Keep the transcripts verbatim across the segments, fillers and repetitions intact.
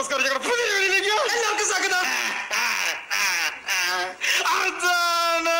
നമസ്കാരം. ഞങ്ങളുടെ പുതിയ വീഡിയോയിലേക്ക് എല്ലാവർക്കും സ്വാഗതം. അതാണ്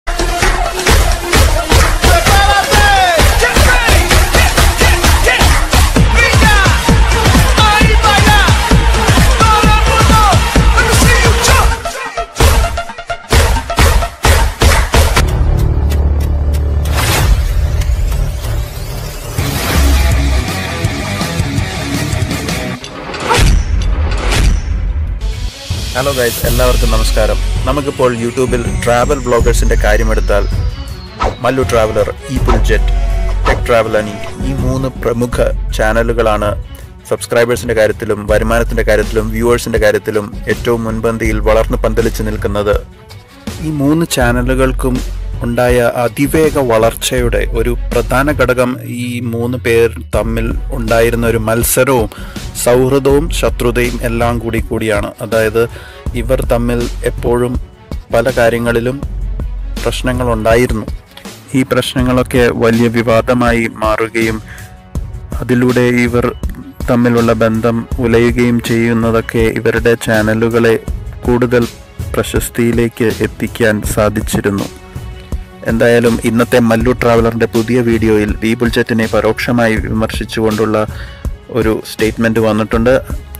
ഹലോ ഗൈസ്, എല്ലാവർക്കും നമസ്കാരം. നമുക്കിപ്പോൾ യൂട്യൂബിൽ ട്രാവൽ വ്ളോഗേഴ്സിൻ്റെ കാര്യമെടുത്താൽ മല്ലു ട്രാവലർ, ഈ ബുൾജെറ്റ്, ടെക് ട്രാവലനി, ഈ മൂന്ന് പ്രമുഖ ചാനലുകളാണ് സബ്സ്ക്രൈബേഴ്സിൻ്റെ കാര്യത്തിലും വരുമാനത്തിൻ്റെ കാര്യത്തിലും വ്യൂവേഴ്സിൻ്റെ കാര്യത്തിലും ഏറ്റവും മുൻപന്തിയിൽ വളർന്നു പന്തലിച്ച് നിൽക്കുന്നത്. ഈ മൂന്ന് ചാനലുകൾക്കും ഉണ്ടായ അതിവേഗ വളർച്ചയുടെ ഒരു പ്രധാന ഘടകം ഈ മൂന്ന് പേർ തമ്മിൽ ഉണ്ടായിരുന്ന ഒരു മത്സരവും സൗഹൃദവും ശത്രുതയും എല്ലാം കൂടി കൂടിയാണ്. അതായത് ഇവർ തമ്മിൽ എപ്പോഴും പല കാര്യങ്ങളിലും പ്രശ്നങ്ങളുണ്ടായിരുന്നു. ഈ പ്രശ്നങ്ങളൊക്കെ വലിയ വിവാദമായി മാറുകയും അതിലൂടെ ഇവർ തമ്മിലുള്ള ബന്ധം ഉലയുകയും ചെയ്യുന്നതൊക്കെ ഇവരുടെ ചാനലുകളെ കൂടുതൽ പ്രശസ്തിയിലേക്ക് എത്തിക്കാൻ സാധിച്ചിരുന്നു. എന്തായാലും ഇന്നത്തെ മല്ലു ട്രാവലറിൻ്റെ പുതിയ വീഡിയോയിൽ ഈ ബുൾജെറ്റിനെ പരോക്ഷമായി വിമർശിച്ചുകൊണ്ടുള്ള ഒരു സ്റ്റേറ്റ്മെൻറ്റ് വന്നിട്ടുണ്ട്.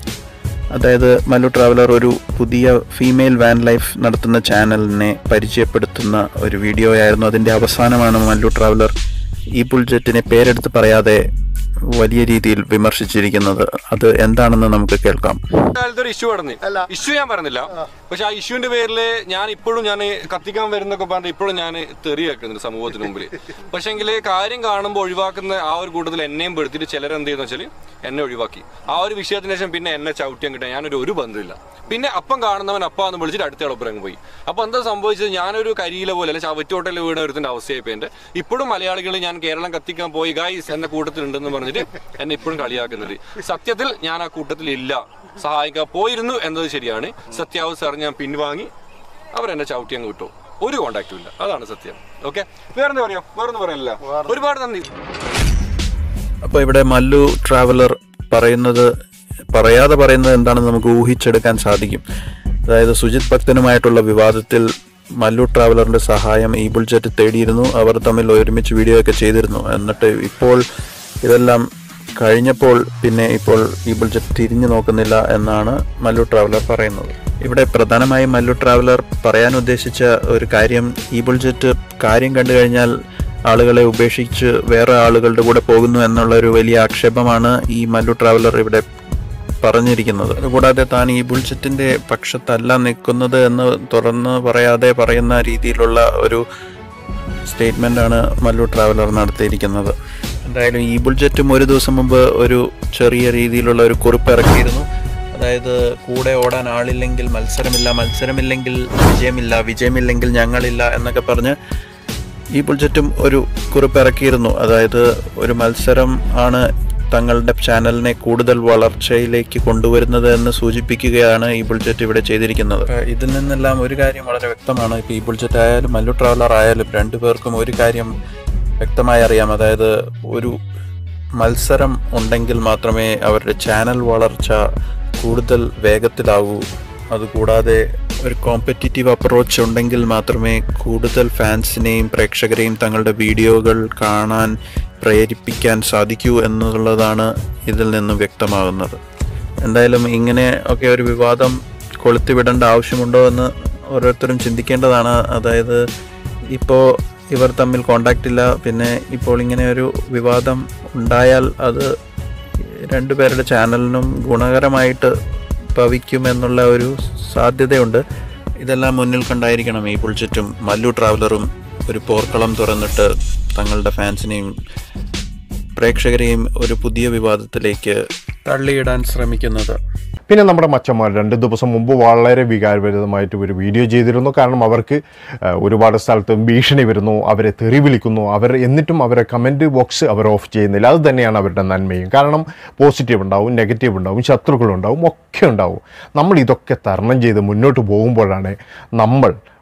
അതായത് മല്ലു ട്രാവലർ ഒരു പുതിയ ഫീമെയിൽ വാൻ ലൈഫ് നടത്തുന്ന ചാനലിനെ പരിചയപ്പെടുത്തുന്ന ഒരു വീഡിയോ ആയിരുന്നു. അതിൻ്റെ അവസാനമാണ് മല്ലു ട്രാവലർ ഈ ബുൾജെറ്റിനെ പേരെടുത്ത് പറയാതെ വലിയ രീതിയിൽ വിമർശിച്ചിരിക്കുന്നത്. അത് എന്താണെന്ന് നമുക്ക് കേൾക്കാം. ഒരു ഇഷ്യൂ നടന്നു. ഇഷ്യൂ ഞാൻ പറഞ്ഞില്ല, പക്ഷെ ആ ഇഷ്യൂവിന്റെ പേരിൽ ഞാൻ ഇപ്പോഴും ഞാൻ കത്തിക്കാൻ വരുന്നൊക്കെ പറഞ്ഞിട്ട് ഇപ്പോഴും ഞാൻ തെറി വെക്കുന്നുണ്ട് സമൂഹത്തിന് മുമ്പിൽ. പക്ഷെങ്കിൽ കാര്യം കാണുമ്പോൾ ഒഴിവാക്കുന്ന ആ ഒരു കൂട്ടത്തിൽ എന്നെയും പെടുത്തിട്ട് ചിലരെന്ത് ചെയ്യുന്ന വെച്ചാൽ എന്നെ ഒഴിവാക്കി. ആ ഒരു വിഷയത്തിന് ശേഷം പിന്നെ എന്നെ ചവിട്ടിയാൻ കിട്ടാൻ ഞാനൊരു ഒരു ബന്ധമില്ല. പിന്നെ അപ്പം കാണുന്നവൻ അപ്പാന്ന് വിളിച്ചിട്ട് അടുത്ത എളുപ്പറങ്ങ് പോയി. അപ്പോൾ എന്താ സംഭവിച്ചത്, ഞാനൊരു കരിയില പോലെ അല്ലെ ചവറ്റോട്ടയിൽ വീണ ഒരുത്തിന്റെ അവസ്ഥയായിപ്പോൾ എൻ്റെ. ഇപ്പോഴും മലയാളികൾ ഞാൻ കേരളം കത്തിക്കാൻ പോയി ഗൈസ് എന്ന കൂട്ടത്തിലുണ്ടെന്ന് പറഞ്ഞിട്ട് എന്നെ ഇപ്പോഴും കളിയാക്കുന്നത്. സത്യത്തിൽ ഞാൻ ആ കൂട്ടത്തിൽ ഇല്ല, സഹായിക്കാൻ പോയിരുന്നു എന്നത് ശരിയാണ്. സത്യാവസ്ഥ അറിഞ്ഞ് ഞാൻ പിൻവാങ്ങി, അവരെന്നെ ചവിട്ടി അങ്ങ് വിട്ടു. ഒരു കോണ്ടാക്റ്റും ഇല്ല, അതാണ് സത്യം. ഓക്കെ, വേറെന്താ പറയാം, വേറൊന്നും പറയാനില്ല. ഒരുപാട് നന്ദി. അപ്പോൾ ഇവിടെ മല്ലു ട്രാവലർ പറയുന്നത് പറയാതെ പറയുന്നത് എന്താണെന്ന് നമുക്ക് ഊഹിച്ചെടുക്കാൻ സാധിക്കും. അതായത് സുജിത് ഭക്തനുമായിട്ടുള്ള വിവാദത്തിൽ മല്ലു ട്രാവലറിൻ്റെ സഹായം ഈ ബുൾജെറ്റ് തേടിയിരുന്നു. അവർ തമ്മിൽ ഒരുമിച്ച് വീഡിയോ ഒക്കെ ചെയ്തിരുന്നു. എന്നിട്ട് ഇപ്പോൾ ഇതെല്ലാം കഴിഞ്ഞപ്പോൾ പിന്നെ ഇപ്പോൾ ഈ ബുൾജെറ്റ് തിരിഞ്ഞു നോക്കുന്നില്ല എന്നാണ് മല്ലു ട്രാവലർ പറയുന്നത്. ഇവിടെ പ്രധാനമായും മല്ലു ട്രാവലർ പറയാൻ ഉദ്ദേശിച്ച ഒരു കാര്യം, ഈ ബുൾജെറ്റ് കാര്യം കണ്ടു കഴിഞ്ഞാൽ ആളുകളെ ഉപേക്ഷിച്ച് വേറെ ആളുകളുടെ കൂടെ പോകുന്നു എന്നുള്ള ഒരു വലിയ ആക്ഷേപമാണ് ഈ മല്ലു ട്രാവലർ ഇവിടെ പറഞ്ഞിരിക്കുന്നത്. അതുകൂടാതെ താൻ ഈ ബുൾജെറ്റിൻ്റെ പക്ഷത്തല്ല നിൽക്കുന്നത് എന്ന് തുറന്ന് പറയാതെ പറയുന്ന രീതിയിലുള്ള ഒരു സ്റ്റേറ്റ്മെൻ്റാണ് മല്ലു ട്രാവലർ നടത്തിയിരിക്കുന്നത്. എന്തായാലും ഈ ബുൾജെറ്റും ഒരു ദിവസം മുമ്പ് ഒരു ചെറിയ രീതിയിലുള്ള ഒരു കുറിപ്പ് ഇറക്കിയിരുന്നു. അതായത് കൂടെ ഓടാൻ ആളില്ലെങ്കിൽ മത്സരമില്ല, മത്സരമില്ലെങ്കിൽ വിജയമില്ല, വിജയമില്ലെങ്കിൽ ഞങ്ങളില്ല എന്നൊക്കെ പറഞ്ഞ് ഈ ബുൾജെറ്റും ഒരു കുറിപ്പ് ഇറക്കിയിരുന്നു. അതായത് ഒരു മത്സരം ആണ് തങ്ങളുടെ ചാനലിനെ കൂടുതൽ വളർച്ചയിലേക്ക് കൊണ്ടുവരുന്നത് എന്ന് സൂചിപ്പിക്കുകയാണ് ഈ ബുൾജെറ്റ് ഇവിടെ ചെയ്തിരിക്കുന്നത്. ഇതിൽ നിന്നെല്ലാം ഒരു കാര്യം വളരെ വ്യക്തമാണ്. ഇപ്പോൾ ഈ ബുൾജെറ്റ് ആയാലും മല്ലു ട്രാവലർ ആയാലും രണ്ടുപേർക്കും ഒരു കാര്യം വ്യക്തമായി അറിയാം. അതായത് ഒരു മത്സരം ഉണ്ടെങ്കിൽ മാത്രമേ അവരുടെ ചാനൽ വളർച്ച കൂടുതൽ വേഗത്തിലാവൂ. അതുകൂടാതെ ഒരു കോമ്പറ്റീറ്റീവ് അപ്രോച്ച് ഉണ്ടെങ്കിൽ മാത്രമേ കൂടുതൽ ഫാൻസിനെയും പ്രേക്ഷകരെയും തങ്ങളുടെ വീഡിയോകൾ കാണാൻ പ്രേരിപ്പിക്കാൻ സാധിക്കൂ എന്നുള്ളതാണ് ഇതിൽ നിന്നും വ്യക്തമാകുന്നത്. എന്തായാലും ഇങ്ങനെ ഒക്കെ ഒരു വിവാദം കൊളുത്തിവിടേണ്ട ആവശ്യമുണ്ടോ എന്ന് ഓരോരുത്തരും ചിന്തിക്കേണ്ടതാണ്. അതായത് ഇപ്പോൾ ഇവർ തമ്മിൽ കോണ്ടാക്റ്റ് ഇല്ല, പിന്നെ ഇപ്പോൾ ഇങ്ങനെ ഒരു വിവാദം ഉണ്ടായാൽ അത് രണ്ടുപേരുടെ ചാനലിനും ഗുണകരമായിട്ട് ഭവിക്കുമെന്നുള്ള ഒരു സാധ്യതയുണ്ട്. ഇതെല്ലാം മുന്നിൽ കണ്ടായിരിക്കണം ഈ ബുൾജെറ്റും മല്ലു ട്രാവലറും ഒരു പോർക്കളം തുറന്നിട്ട് തങ്ങളുടെ ഫാൻസിനെയും പ്രേക്ഷകരെയും ഒരു പുതിയ വിവാദത്തിലേക്ക് തള്ളിയിടാൻ ശ്രമിക്കുന്നത്. പിന്നെ നമ്മുടെ മച്ചന്മാർ രണ്ട് ദിവസം മുമ്പ് വളരെ വികാരഭരിതമായിട്ട് ഒരു വീഡിയോ ചെയ്തിരുന്നു. കാരണം അവർക്ക് ഒരുപാട് സ്ഥലത്ത് ഭീഷണി വരുന്നു, അവരെ തെറി വിളിക്കുന്നു, അവർ എന്നിട്ടും അവരെ കമൻറ്റ് ബോക്സ് അവർ ഓഫ് ചെയ്യുന്നില്ല. അത് തന്നെയാണ് അവരുടെ നന്മയും. കാരണം പോസിറ്റീവ് ഉണ്ടാവും, നെഗറ്റീവ് ഉണ്ടാവും, ശത്രുക്കളുണ്ടാവും, ഒക്കെ ഉണ്ടാവും. നമ്മൾ ഇതൊക്കെ തരണം ചെയ്ത് മുന്നോട്ട് പോകുമ്പോഴാണ് നമ്മൾ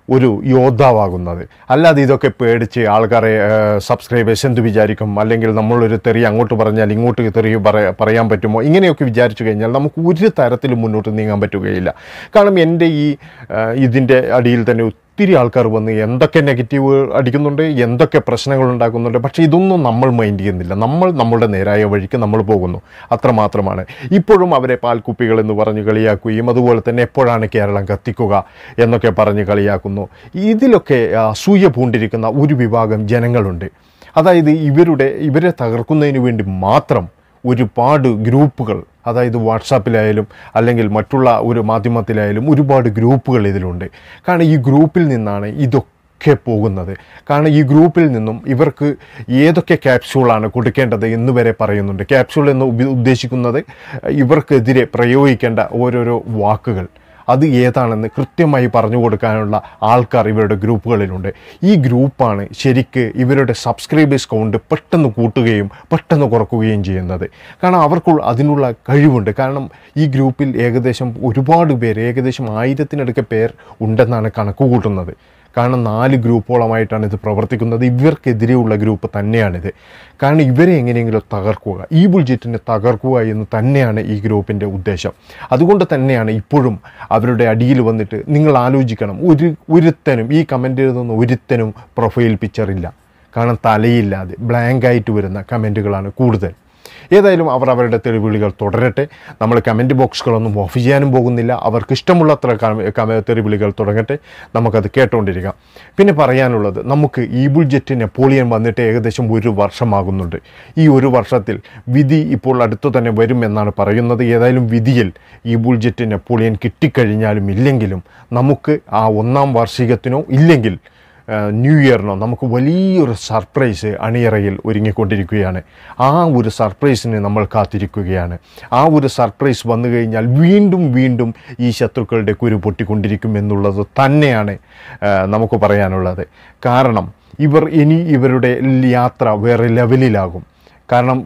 ഒരു യോദ്ധാവാകുന്നത്. അല്ലാതെ ഇതൊക്കെ പേടിച്ച് ആൾക്കാരെ സബ്സ്ക്രൈബേഴ്സ് എന്ത് വിചാരിക്കും, അല്ലെങ്കിൽ നമ്മളൊരു തെറി അങ്ങോട്ട് പറഞ്ഞാൽ ഇങ്ങോട്ട് തെറി പറ പറയാൻ പറ്റുമോ, ഇങ്ങനെയൊക്കെ വിചാരിച്ചു കഴിഞ്ഞാൽ നമുക്ക് ഒരു തരത്തിലും മുന്നോട്ട് നീങ്ങാൻ പറ്റുകയില്ല. കാരണം എൻ്റെ ഈ ഇതിൻ്റെ അടിയിൽ തന്നെ ഒത്തിരി ആൾക്കാർ വന്ന് എന്തൊക്കെ നെഗറ്റീവ് അടിക്കുന്നുണ്ട്, എന്തൊക്കെ പ്രശ്നങ്ങൾ ഉണ്ടാക്കുന്നുണ്ട്. പക്ഷേ ഇതൊന്നും നമ്മൾ മൈൻഡ് ചെയ്യുന്നില്ല. നമ്മൾ നമ്മളുടെ നേരായ വഴിക്ക് നമ്മൾ പോകുന്നു, അത്രമാത്രമാണ്. ഇപ്പോഴും അവരെ പാൽക്കുപ്പികൾ എന്ന് പറഞ്ഞ് കളിയാക്കുകയും അതുപോലെ തന്നെ എപ്പോഴാണ് കേരളം കത്തിക്കുക എന്നൊക്കെ പറഞ്ഞ് കളിയാക്കുന്നു. ഇതിലൊക്കെ അസൂയ പൂണ്ടിരിക്കുന്ന ഒരു വിഭാഗം ജനങ്ങളുണ്ട്. അതായത് ഇവരുടെ ഇവരെ തകർക്കുന്നതിന് വേണ്ടി മാത്രം ഒരുപാട് ഗ്രൂപ്പുകൾ, അതായത് വാട്സാപ്പിലായാലും അല്ലെങ്കിൽ മറ്റുള്ള ഒരു മാധ്യമത്തിലായാലും ഒരുപാട് ഗ്രൂപ്പുകൾ ഇതിലുണ്ട്. കാരണം ഈ ഗ്രൂപ്പിൽ നിന്നാണ് ഇതൊക്കെ പോകുന്നത്. കാരണം ഈ ഗ്രൂപ്പിൽ നിന്നും ഇവർക്ക് ഏതൊക്കെ ക്യാപ്സ്യൂളാണ് കൊടുക്കേണ്ടത് എന്ന് വരെ പറയുന്നുണ്ട്. ക്യാപ്സ്യൂൾ എന്ന് ഉദ്ദേശിക്കുന്നത് ഇവർക്കെതിരെ പ്രയോഗിക്കേണ്ട ഓരോരോ വാക്കുകൾ, അത് ഏതാണെന്ന് കൃത്യമായി പറഞ്ഞു കൊടുക്കാനുള്ള ആൾക്കാർ ഇവരുടെ ഗ്രൂപ്പുകളിലുണ്ട്. ഈ ഗ്രൂപ്പാണ് ശരിക്ക് ഇവരുടെ സബ്സ്ക്രൈബേഴ്സ് കൗണ്ട് പെട്ടെന്ന് കൂട്ടുകയും പെട്ടെന്ന് കുറക്കുകയും ചെയ്യുന്നത്. കാരണം അവർക്ക് അതിനുള്ള കഴിവുണ്ട്. കാരണം ഈ ഗ്രൂപ്പിൽ ഏകദേശം ഒരുപാട് പേര്, ഏകദേശം ആയിരത്തിനടുക്കെ പേർ ഉണ്ടെന്നാണ് കണക്ക് കൂട്ടുന്നത്. കാരണം നാല് ഗ്രൂപ്പുകളായിട്ടാണ് ഇത് പ്രവർത്തിക്കുന്നത്. ഇവർക്കെതിരെയുള്ള ഗ്രൂപ്പ് തന്നെയാണിത്. കാരണം ഇവരെ എങ്ങനെയെങ്കിലും തകർക്കുക, ഈ ബുൾജെറ്റിനെ തകർക്കുക എന്ന് തന്നെയാണ് ഈ ഗ്രൂപ്പിൻ്റെ ഉദ്ദേശം. അതുകൊണ്ട് തന്നെയാണ് ഇപ്പോഴും അവരുടെ അടിയിൽ വന്നിട്ട് നിങ്ങൾ ആലോചിക്കണം, ഒരു ഒരുത്തനും ഈ കമൻ്റ് എഴുതുന്ന ഒരുത്തനും പ്രൊഫൈൽ പിക്ചറില്ല. കാരണം തലയില്ലാതെ ബ്ലാങ്കായിട്ട് വരുന്ന കമൻറ്റുകളാണ് കൂടുതൽ. ഏതായാലും അവർ അവരുടെ തെറിവിളികൾ തുടരട്ടെ. നമ്മൾ കമൻറ്റ് ബോക്സുകളൊന്നും ഓഫ് ചെയ്യാനും പോകുന്നില്ല. അവർക്ക് ഇഷ്ടമുള്ളത്ര തെറിവിളികൾ തുടങ്ങട്ടെ, നമുക്കത് കേട്ടുകൊണ്ടിരിക്കാം. പിന്നെ പറയാനുള്ളത്, നമുക്ക് ഈ ബുൾജെറ്റ് നെപ്പോളിയൻ വന്നിട്ട് ഏകദേശം ഒരു വർഷമാകുന്നുണ്ട്. ഈ ഒരു വർഷത്തിൽ വിധി ഇപ്പോൾ അടുത്തു തന്നെ വരുമെന്നാണ് പറയുന്നത്. ഏതായാലും വിധിയിൽ ഈ ബുൾജെറ്റ് നെപ്പോളിയൻ കിട്ടിക്കഴിഞ്ഞാലും ഇല്ലെങ്കിലും നമുക്ക് ആ ഒന്നാം വാർഷികത്തിനോ ഇല്ലെങ്കിൽ ന്യൂ ഇയറിനോ നമുക്ക് വലിയൊരു സർപ്രൈസ് അണിയറയിൽ ഒരുങ്ങിക്കൊണ്ടിരിക്കുകയാണ്. ആ ഒരു സർപ്രൈസിന് നമ്മൾ കാത്തിരിക്കുകയാണ്. ആ ഒരു സർപ്രൈസ് വന്നു കഴിഞ്ഞാൽ വീണ്ടും വീണ്ടും ഈ ശത്രുക്കളുടെ കുരു പൊട്ടിക്കൊണ്ടിരിക്കും എന്നുള്ളത് തന്നെയാണ് നമുക്ക് പറയാനുള്ളത്. കാരണം ഇവർ ഇനി ഇവരുടെ യാത്ര വേറെ ലെവലിലാകും. കാരണം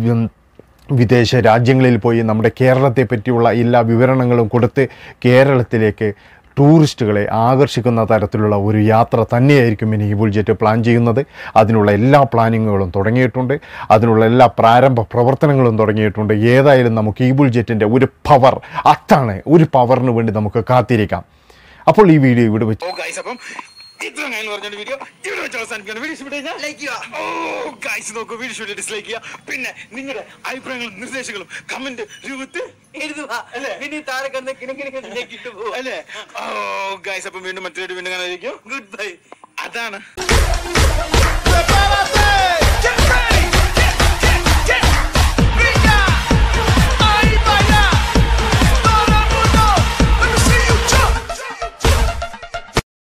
വിദേശ രാജ്യങ്ങളിൽ പോയി നമ്മുടെ കേരളത്തെ പറ്റിയുള്ള എല്ലാ വിവരണങ്ങളും കൊടുത്ത് കേരളത്തിലേക്ക് ടൂറിസ്റ്റുകളെ ആകർഷിക്കുന്ന തരത്തിലുള്ള ഒരു യാത്ര തന്നെയായിരിക്കും ഇനി ഈ ബുൾജെറ്റ് പ്ലാൻ ചെയ്യുന്നത്. അതിനുള്ള എല്ലാ പ്ലാനിങ്ങുകളും തുടങ്ങിയിട്ടുണ്ട്. അതിനുള്ള എല്ലാ പ്രാരംഭ പ്രവർത്തനങ്ങളും തുടങ്ങിയിട്ടുണ്ട്. ഏതായാലും നമുക്ക് ഈ ബുൾജെറ്റിൻ്റെ ഒരു പവർ, അതാണ് ഒരു പവറിന് വേണ്ടി നമുക്ക് കാത്തിരിക്കാം. അപ്പോൾ ഈ വീഡിയോ ഇവിടെ വെച്ച് ഇത്ര കഴിഞ്ഞ് പറഞ്ഞ വീഡിയോ ഇവിടെ വെച്ച് അവസാനിക്കുകയാണ്. വീഡിയോ ഇഷ്ടപ്പെട്ടു കഴിഞ്ഞാൽ ലൈക്ക് ചെയ്യുക. ഓ ഗൈസ് നോക്കൂ, വീഡിയോ ഇഷ്ടപ്പെട്ട് ഡിസ്ലൈക്ക് ചെയ്യുക. പിന്നെ നിങ്ങളുടെ അഭിപ്രായങ്ങളും നിർദ്ദേശങ്ങളും കമന്റ് രൂപത്തിൽ എഴുതുക അല്ലേ? പിന്നെ താഴെ കണ്ട് കിണക്കിണക്കിട്ട് പോകും അല്ലേ? ഓ ഗൈസ്, അപ്പം വീണ്ടും മറ്റൊരു വീണ്ടും കാണാതിരിക്കും. Good bye. അതാണ്